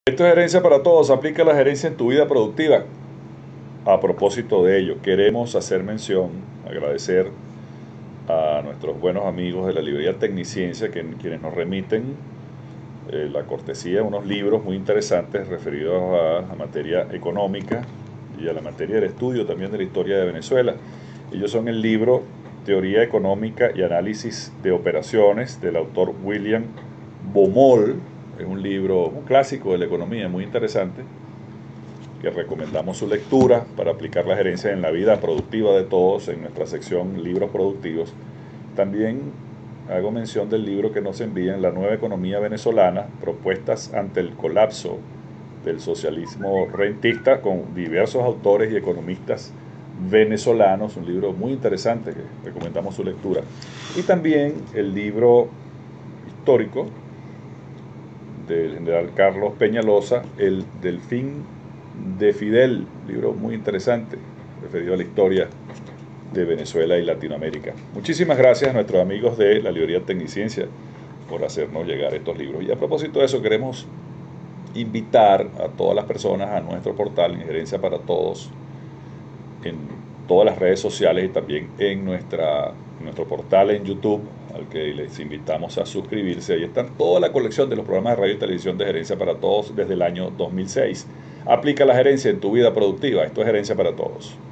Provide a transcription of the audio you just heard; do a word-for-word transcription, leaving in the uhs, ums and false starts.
Esto es Gerencia para Todos, aplica la gerencia en tu vida productiva. A propósito de ello, queremos hacer mención, agradecer a nuestros buenos amigos de la librería Tecniciencia, que, quienes nos remiten eh, la cortesía de unos libros muy interesantes referidos a, a materia económica y a la materia del estudio también de la historia de Venezuela. Ellos son el libro Teoría Económica y Análisis de Operaciones del autor William Baumol. Es un libro, un clásico de la economía, muy interesante, que recomendamos su lectura para aplicar la gerencia en la vida productiva de todos en nuestra sección Libros Productivos. También hago mención del libro que nos envían, La Nueva Economía Venezolana, propuestas ante el colapso del socialismo rentista, con diversos autores y economistas venezolanos, un libro muy interesante que recomendamos su lectura. Y también el libro histórico del general Carlos Peñalosa, El Delfín de Fidel, libro muy interesante referido a la historia de Venezuela y Latinoamérica. Muchísimas gracias a nuestros amigos de la librería Tecniciencia por hacernos llegar estos libros. Y a propósito de eso, queremos invitar a todas las personas a nuestro portal Injerencia para Todos en todas las redes sociales y también en nuestra, nuestro portal en YouTube, al que les invitamos a suscribirse. Ahí están toda la colección de los programas de radio y televisión de Gerencia para Todos desde el año dos mil seis. Aplica la gerencia en tu vida productiva. Esto es Gerencia para Todos.